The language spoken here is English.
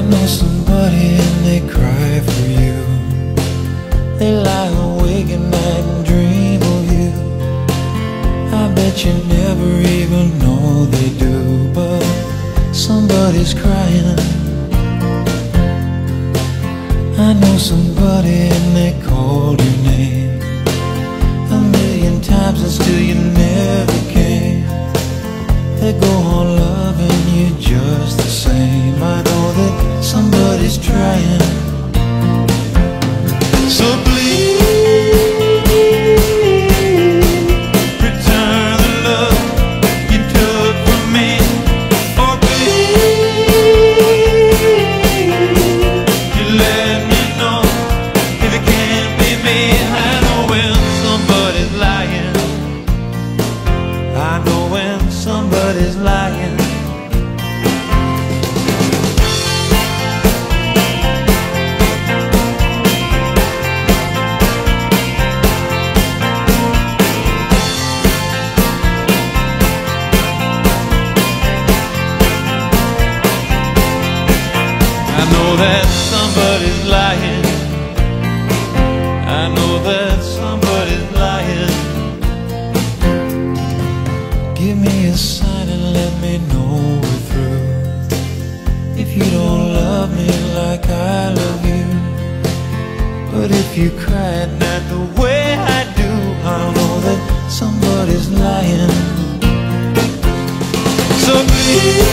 know somebody and they cry for you. They lie awake at night and dream of you. I bet you never even know they do, but somebody's crying. I know somebody and they called your name 1,000,000 times and still you never came. They go on loving you just the same. I know that somebody's trying. So please return the love you took from me. Or please you let me know if it can't be me. I know when somebody's lying. I know when somebody's lying. I know that somebody's lying. I know that somebody's lying. Give me a sign and let me know we're through. If you don't love me like I love you, but if you cry at night the way I do, I know that somebody's lying. So please